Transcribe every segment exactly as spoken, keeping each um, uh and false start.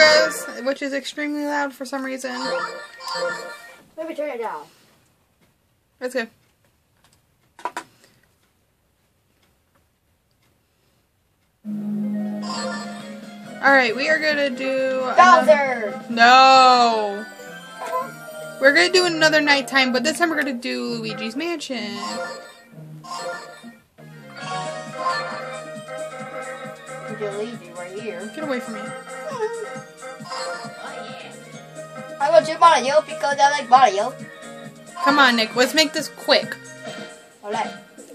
Sluggers, which is extremely loud for some reason. Let me turn it down. That's good. Alright, we are gonna do... Bowser! No! We're gonna do another nighttime, but this time we're gonna do Luigi's Mansion. Luigi right here. Get away from me. I want you Mario because I like Mario. Come on, Nick. Let's make this quick. Alright.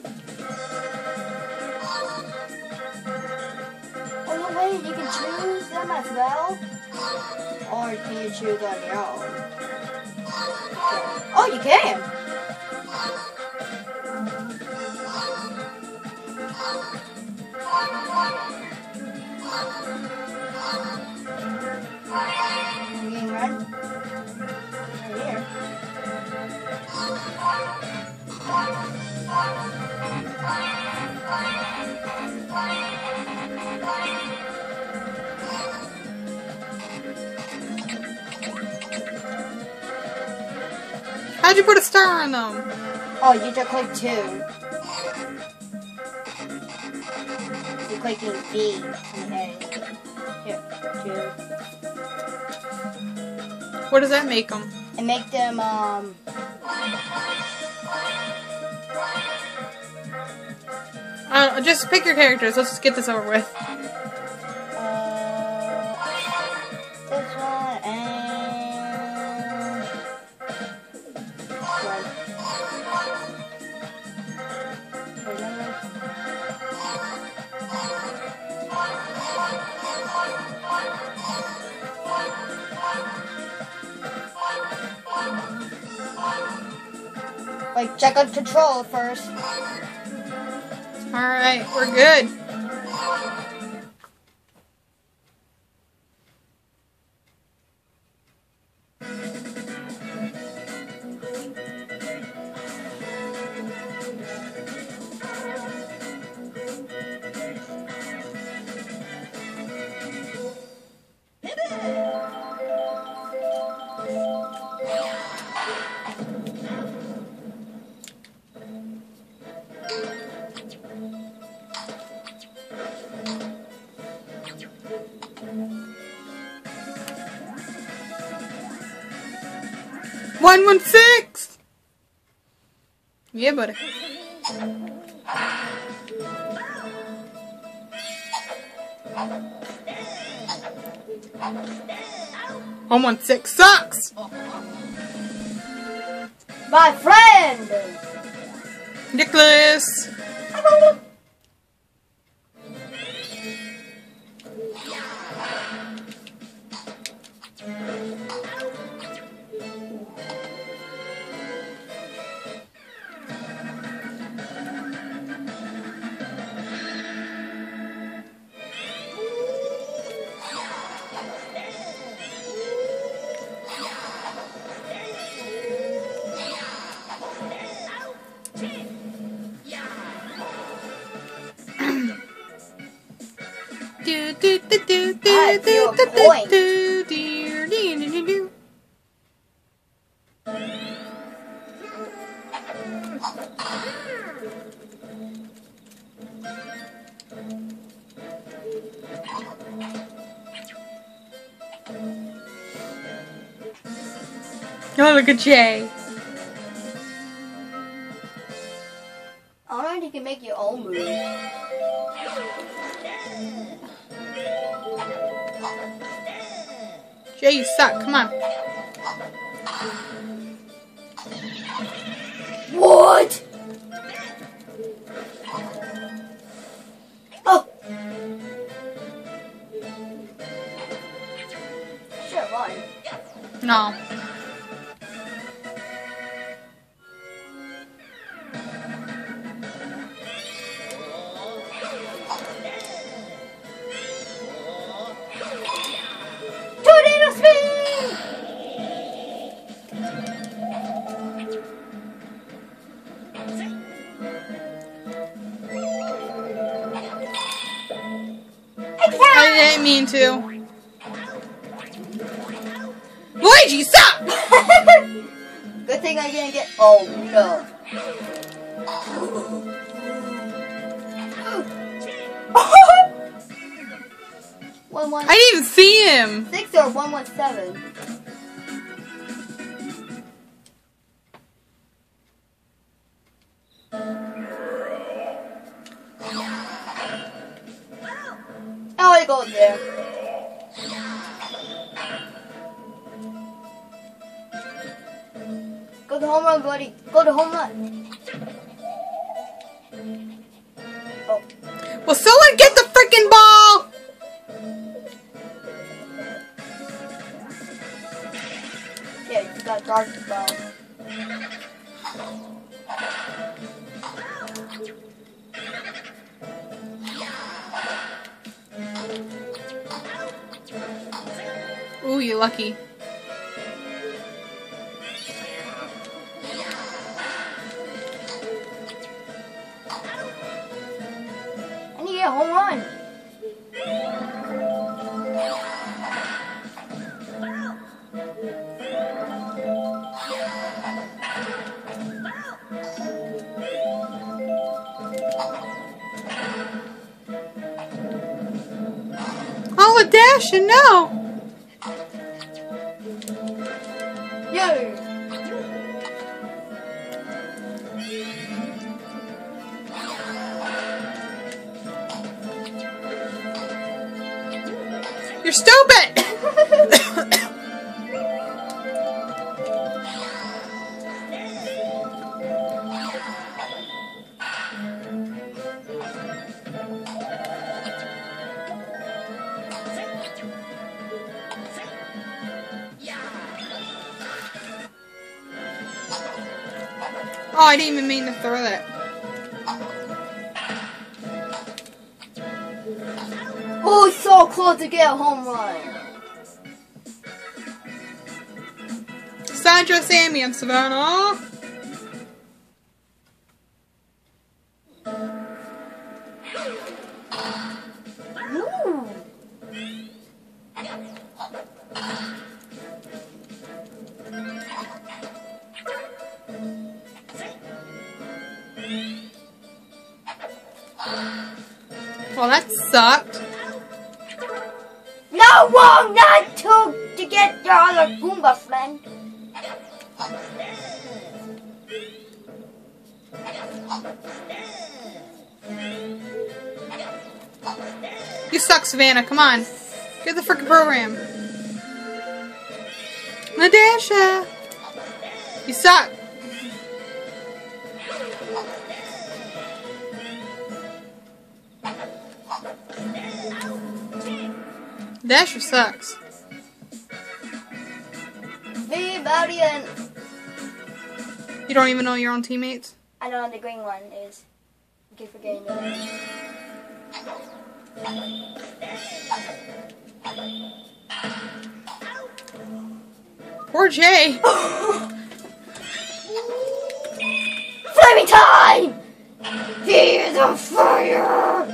Oh, no way. You can choose them as well? Or can you choose on your own? Oh, you can! You can run. Right here. How'd you put a star on them? Oh, you just click two. You're clicking B and A. Here, two. What does that make them? And make them, um... Uh, just pick your characters. Let's just get this over with. Uh, this one and... One. Remember? Like, check on control first. Alright, we're good. One one six. Yeah, buddy. One one six sucks. My friend. Nicholas. Do, do, do, do, do, I do, feel a do, point. do, do, do, do, do, do. Oh, look at Jay. I don't know if you can make your own move. Jay, you suck. Come on. What? Oh! Sure, run. No. Tornado speed! I didn't mean to. Luigi, stop! Good thing I didn't get. Oh no. one one I didn't even see him. six or one one seven. Oh, I go there. Go to home run, buddy. Go to home run. Oh. Will someone get the freaking ball? Yeah, you got dark the ball. Ooh, you're lucky. I need to get a home run. Oh, a dash and no. Yay! You're stupid! Oh, I didn't even mean to throw that. Oh, so close to get a home run. Sandra, Sammy, and Savannah. Ooh. Well, that sucked. No, wrong, not to to get your other Goomba friend. You suck, Savannah. Come on. Get the frickin' program. Nadasha. You suck. Dasher sucks. Me, Bowdy, and You don't even know your own teammates? I know the green one is. I keep forgetting the name. Poor Jay. Flaming time! He is on fire!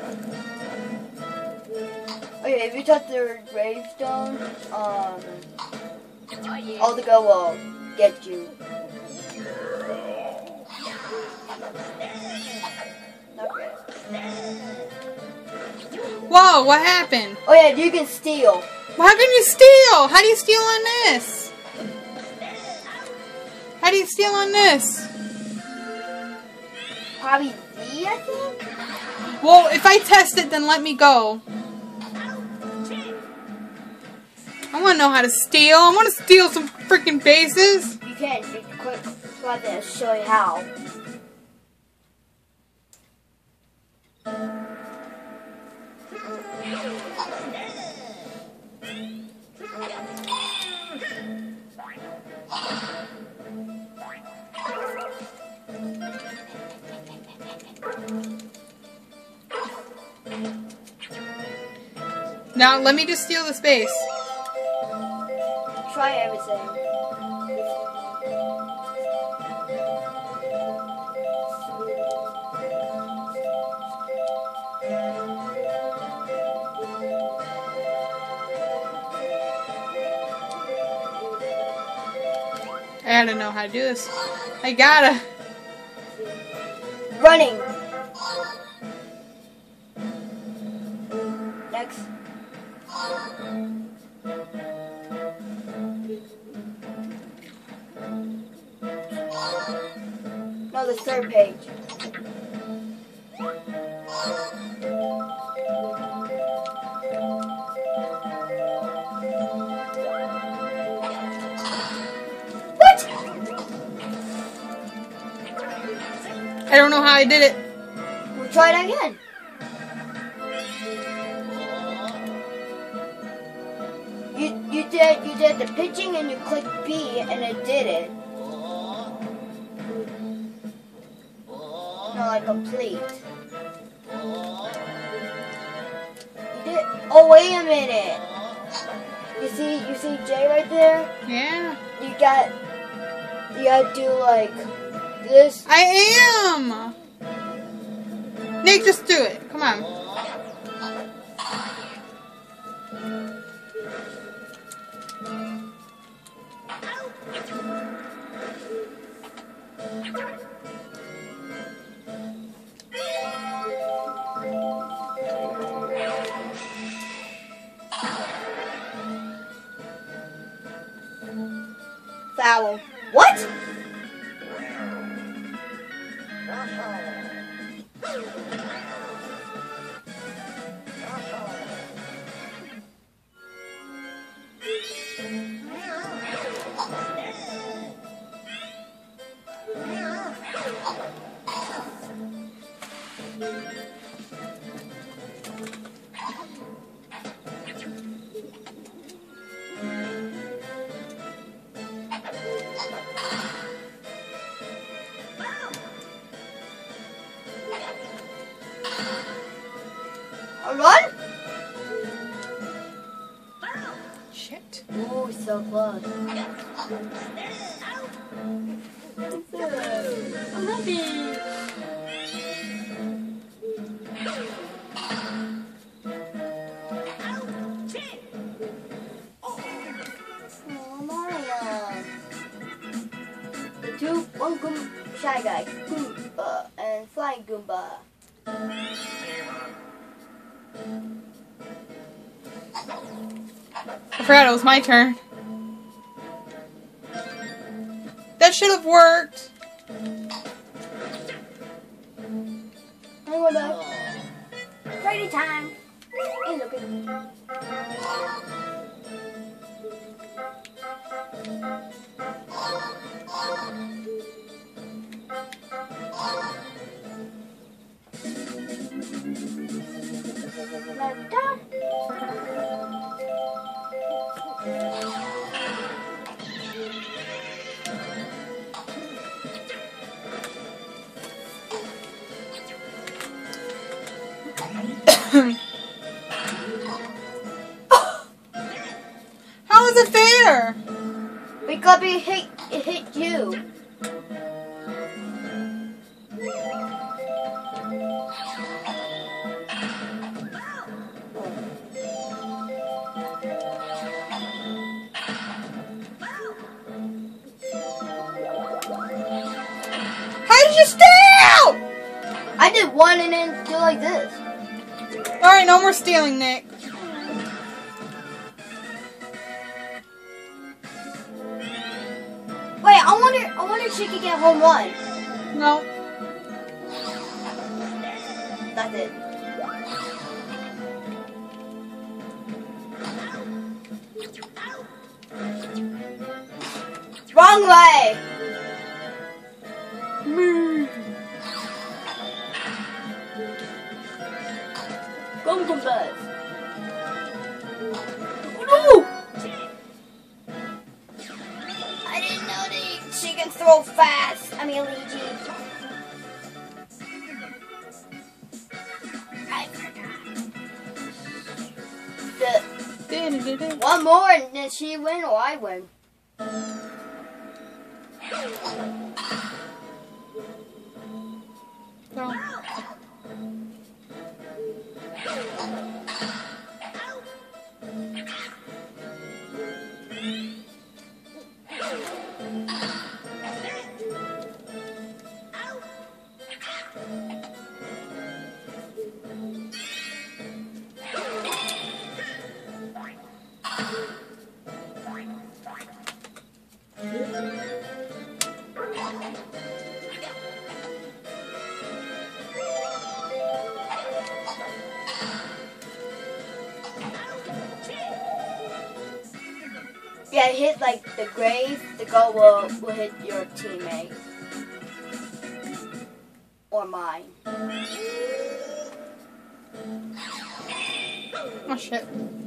Okay, if you touch the gravestone, um, all the go will get you. Okay. Whoa, what happened? Oh yeah, you can steal. Well, how can you steal? How do you steal on this? How do you steal on this? Probably Z, I think? Well, if I test it, then let me go. I want to know how to steal. I want to steal some freaking bases. You can. You can quick try to show you how. Now, let me just steal the space. Try everything. gotta know how to do this. I gotta. Running. Next. No, the third page. What? I don't know how I did it. We'll try it again. You you did you did the pitching and you clicked B and it did it. No, like complete. You did. Oh wait a minute. You see you see J right there? Yeah. You got you gotta do like this. I am. Nick, just do it. Come on. Foul. What? Run? Shit. Ooh, so close. I'm happy. Oh, Mario. Two, one Goom, Shy Guy, Goomba, and Flying Goomba. I forgot it was my turn. That should have worked. I go back. Friday time. Hey, look at me. Like that. How is it fair? Because it hit, it hit you. How did you stay out? I did one and then do like this. Alright, no more stealing, Nick. Wait, I wonder I wonder if she could get home run. No. That's it. Wrong way! Move. Gum gum buzz. Oh, no! I didn't know that she can throw fast. I mean, Luigi. I forgot. The, one more and then she win or I win. No. I hit like the grave, the goal will, will hit your teammate. Or mine. Oh shit.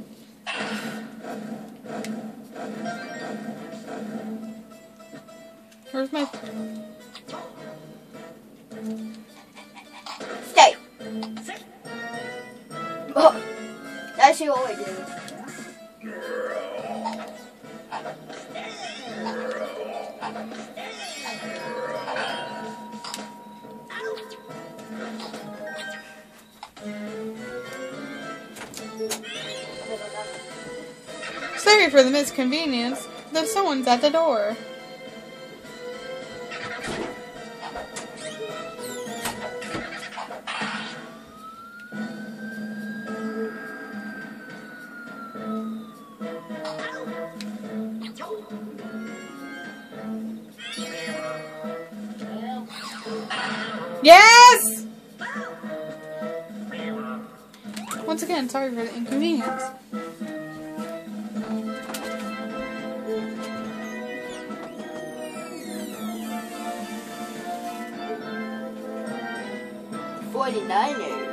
Where's my... Stay! Oh, that's what we do. Sorry for the misconvenience. There's someone's at the door. Yes! Once again, sorry for the inconvenience. forty-niners.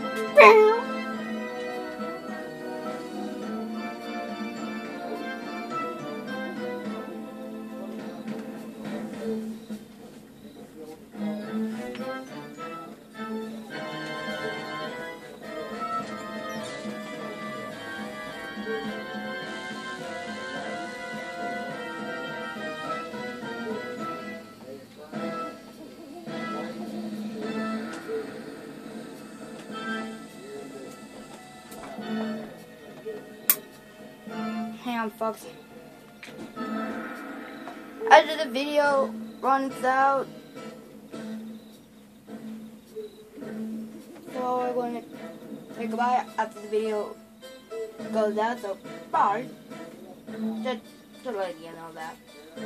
Hang on, folks. After the video runs out, so we're going to say goodbye after the video goes out. So bye. Just to let you know that.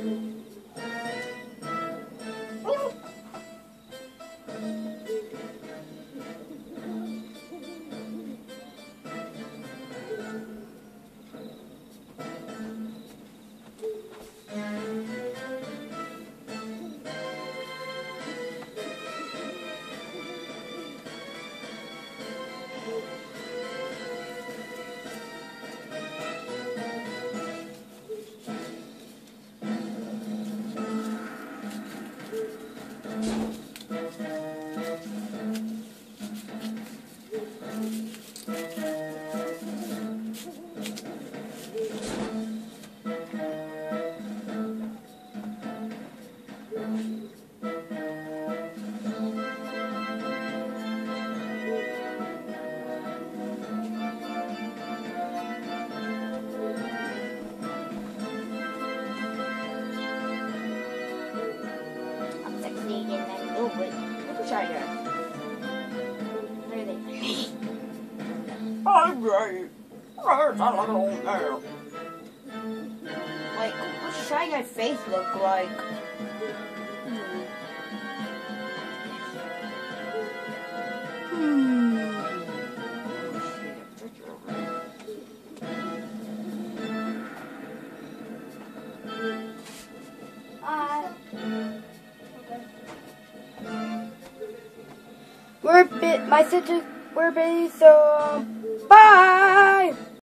I'm ready. There's a little there. Like, what should Shy Guy's face look like? Hmm. Uh, okay. We're bit. My sisters. We're busy. So bye.